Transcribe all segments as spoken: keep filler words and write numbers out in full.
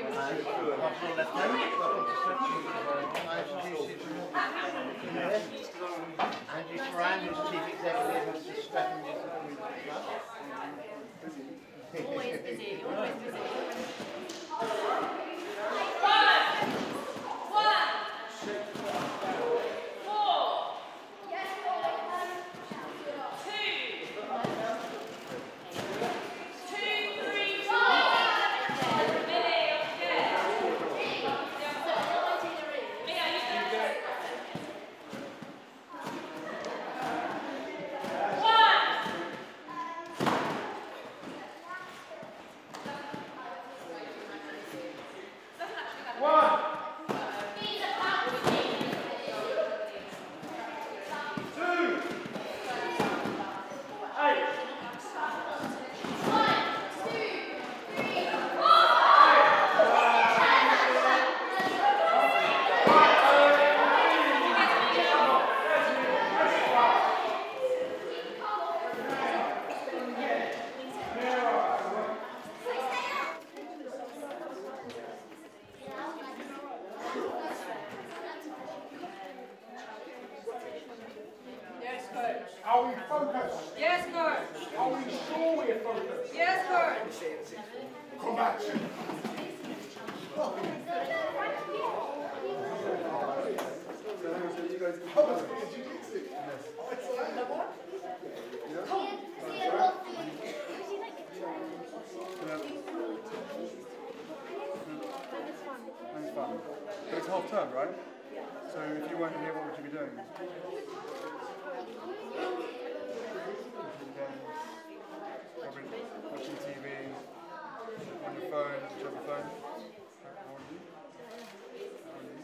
Andrew Moran, who's Chief Executive of Streatham. Always busy, always busy. Are we focused? Yes, coach. Are we sure we're focused? Yes, coach. Come back. You guys covered jiu-jitsu? Yes. It's fun. But it's half term, right? So if you weren't here, what would you be doing? Watching T V, on your phone, do you have a phone? How old are you? How old are you?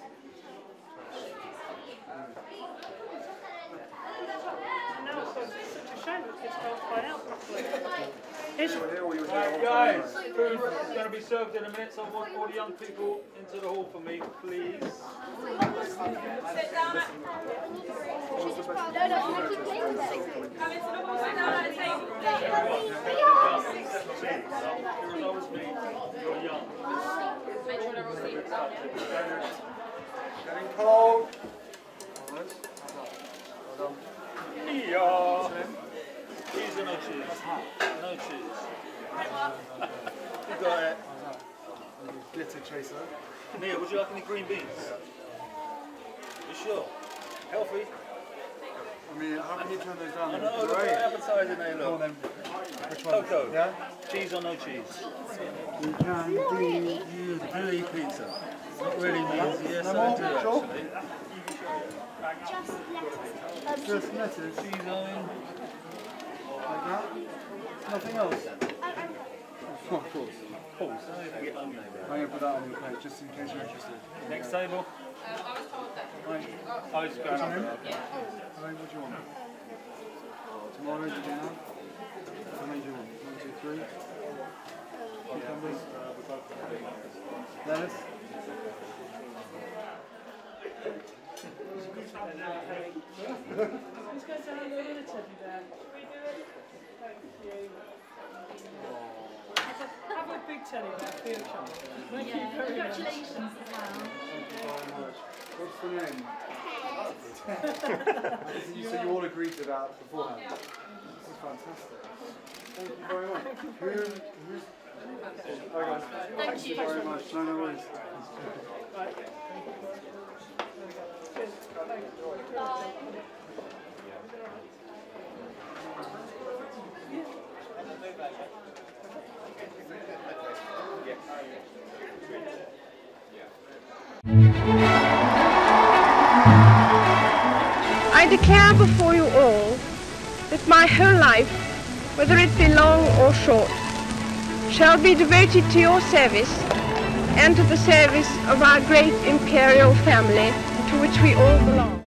No, it's such a shame that kids can't find out properly. Right, guys, food is going to be served in a minute, so I want all the young people into the hall for me, please. Sit down at... No, no, you keep playing with it. Come into the hall, sit down at the table, please. You're as old as me, you're young. Make sure they're all seated down here. Getting cold. Yeah. Cheese or no cheese? No cheese. You got it. Glitter chaser. Nia, would you like any green beans? You sure? Healthy? I mean, how can you turn those down? I know, look how appetizing they Go on look. then. Which one? Coco. Yeah? Cheese or no cheese? You can do. You do eat pizza. What really means yes, No I more? do Sure? actually. Just lettuce. Cheese on. Like that? Nothing else? Oh, of course. Of course, I need to get home now. I'm going to put that on your plate just in case you're interested. Next table. I was told that. Right. Oh, it's going on. Hello, what do you want? Tomorrow, do you have? How many do you want? One, two, three? Cucumbers? Lettuce? Let's go to have a little teddy bear. Should we do it? Thank you. Have a, have a big teddy bear for your child. Thank you very Congratulations much. as well. Thank you very much. What's the name? You so you all agreed to that beforehand. This is fantastic. Thank you very much. Who, who's... Hi guys. Thank you. Thank you very much. No, no worries. Right. Cheers. Thanks. I declare before you all that my whole life, whether it be long or short, shall be devoted to your service and to the service of our great imperial family to which we all belong.